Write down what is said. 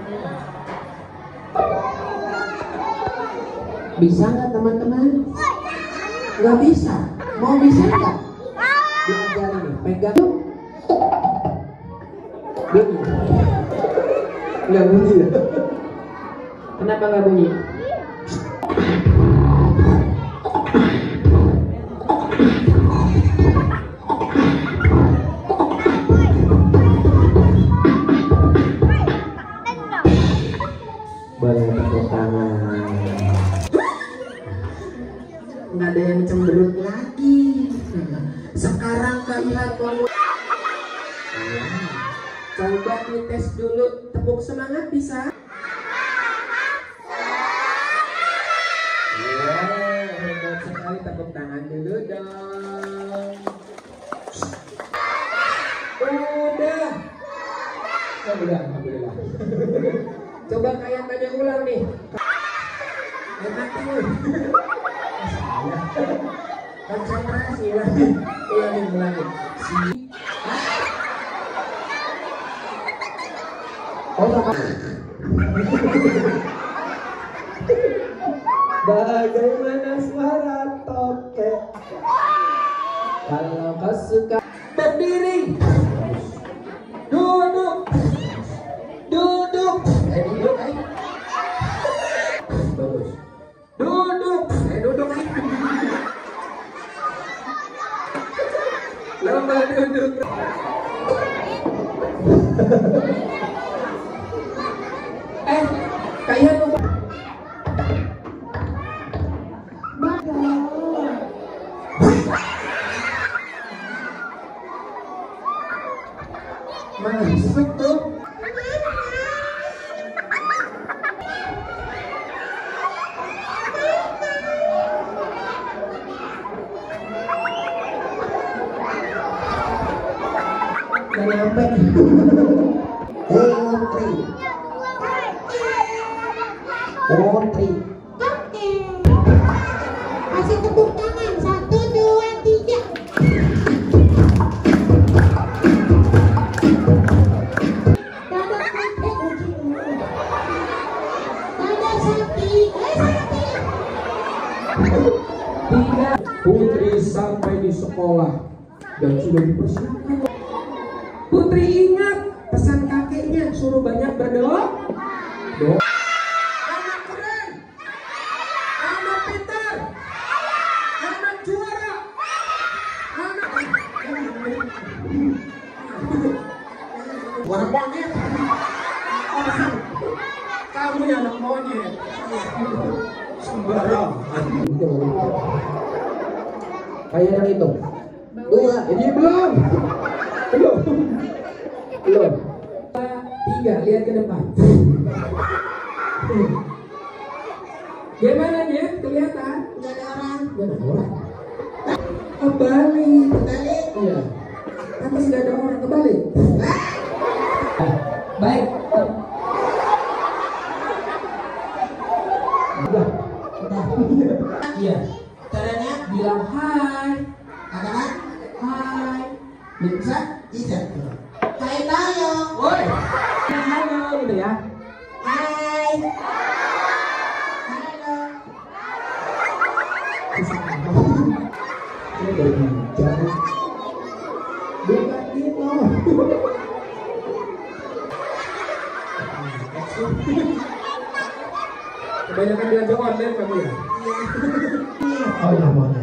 Bisa nggak teman-teman? Nggak bisa. Mau bisa nggak? Diajarin nih, pegang. Bunyi. Nggak bunyi ya? Kenapa nggak bunyi? Boleh tepuk tangan. Nggak ada yang cemberut lagi. Sekarang kalian mau coba dites dulu. Tepuk semangat bisa? Hebat sekali. Tepuk tangan dulu dong. Udah. Udah, alhamdulillah. Coba kayak tanya ulang nih. Enak tuh. Konsentrasi lagi. Ulangi. Oh sama. Bagaimana suara tokek? Kalau kau suka berdiri, duduk. Duduk. Bagus. Duduk. Duduk. Lomba duduk. Kalian lupa. Masuk tuh. Gak nyampe. Putri. Kasih tepuk tangan. 1, 2, 3. Dadah Sakti. Tidak. Putri sampai di sekolah dan sudah dipersiapkan. Putri ingat pesan kakeknya, suruh banyak berdoa. Doa. Anak keren, anak pintar, anak juara, anak warna monyet. Kamu yang anak monyet. Sembarang. Kayak yang itu. 2. Ini belum. 3, lihat ke depan. Gimana dia? Kelihatan? Nggak ada orang. Kebalik. Kembali. Iya. Atas nggak ada orang, kebalik. Baik. Udah. Iya. Caranya Bilang hai. apa? Hai. Bisa? Bisa. Hai Tayo. Woi. Halo gitu ya. Hai. Halo. Ini dari bicara. Bukan gitu. Kebanyakan belanja online kamu ya? Iya. Oh iya, mohon